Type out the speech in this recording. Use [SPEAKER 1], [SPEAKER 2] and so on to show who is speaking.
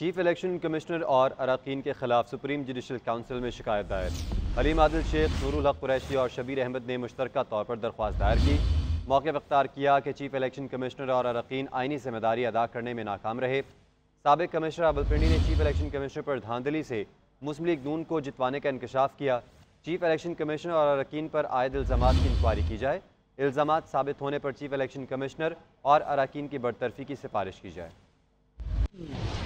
[SPEAKER 1] Chief election commissioner और अरकान के खिलाफ सुप्रीम जुडिशल काउंसिल में शिकायत दायर। हलीम आदिल शेख, नूरुल हक कुरैशी और शबीर अहमद ने मुश्तरका तौर पर दरख्वास्त दायर की। मौके पर अख्तार किया कि चीफ इलेक्शन कमिश्नर और अरकान आइनी जिम्मेदारी अदा करने में नाकाम रहे। साबिक कमिश्नर रावलपिंडी ने चीफ इलेक्शन कमिश्नर पर धांधली से मुस्लिम लीग नून को जितवाने का इंकशाफ किया। चीफ इलेक्शन कमिश्नर और अरकान पर आयद इल्ज़ामात की इंक्वायरी की जाए। इल्ज़ामात साबित होने पर चीफ इलेक्शन कमिश्नर और अरकान की बरतरफी की सिफारिश की जाए।